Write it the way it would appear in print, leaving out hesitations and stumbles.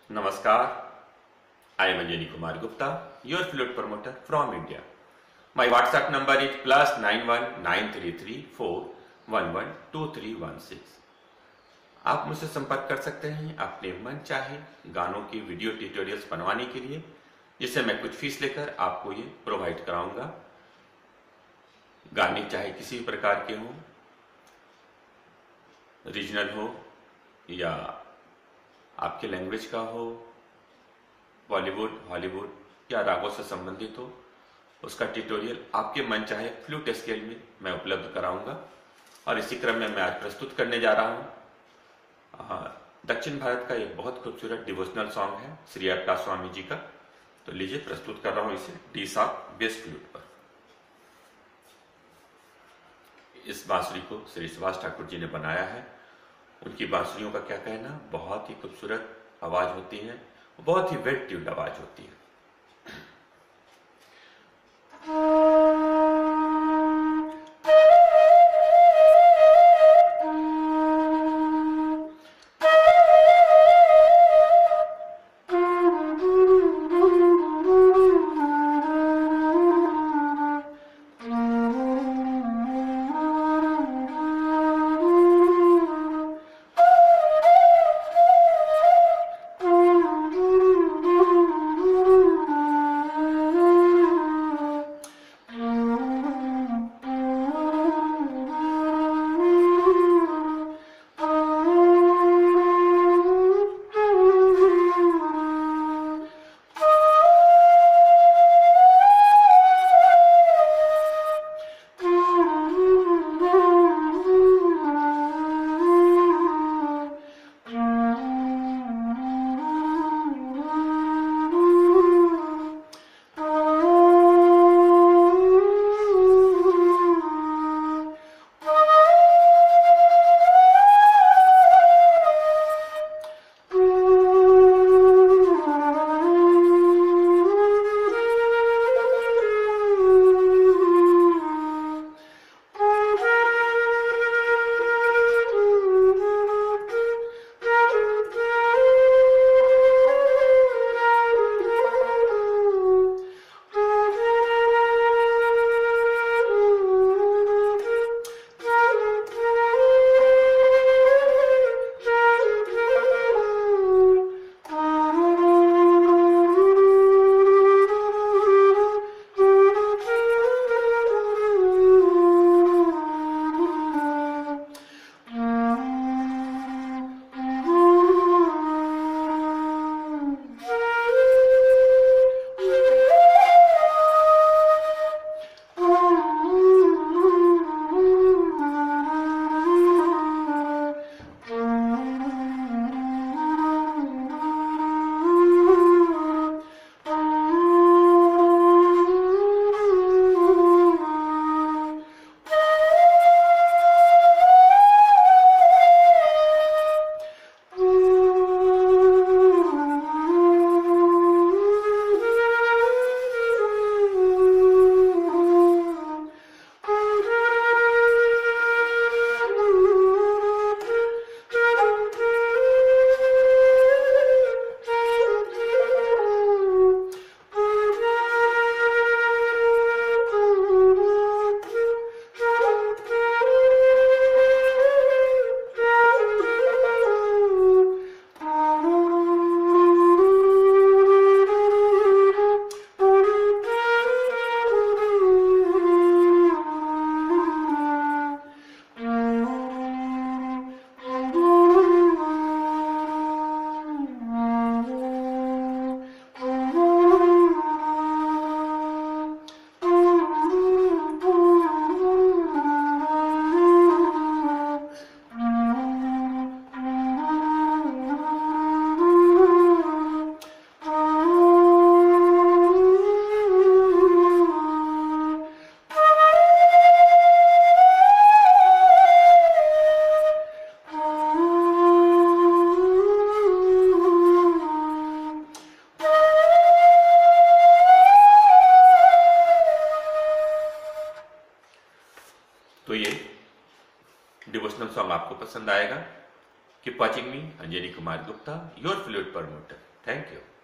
Namaskar, I am Anjani Kumar Gupta, your flute promoter from India. My WhatsApp number is +919334112316. आप मुझसे संपर्क कर सकते हैं अपने मन चाहे गानों की वीडियो ट्यूटोरियल्स बनवाने के लिए, जिससे मैं कुछ फीस लेकर आपको ये प्रोवाइड कराऊंगा। गाने चाहे किसी भी प्रकार के हों, रीजनल हो या आपके लैंग्वेज का हो, बॉलीवुड, हॉलीवुड या रागों से संबंधित हो, उसका ट्यूटोरियल आपके मन चाहे फ्लूट स्केल में मैं उपलब्ध कराऊंगा। और इसी क्रम में मैं आज प्रस्तुत करने जा रहा हूं दक्षिण भारत का एक बहुत खूबसूरत डिवोशनल सॉन्ग है श्री अप्पा स्वामी जी का। तो लीजिए प्रस्तुत कर रहा हूं इसे डी शार्प बेस फ्लूट पर। इस बांसुरी को श्री सुभाष ठाकुर जी ने बनाया है। उनकी बांसुरियों का क्या कहना, बहुत ही खूबसूरत आवाज होती है, बहुत ही वेल ट्यून्ड आवाज होती है। तो ये डिवोशनल सॉन्ग आपको पसंद आएगा। Keep watching me, Anjani Kumar Gupta, your flute promoter. Thank you.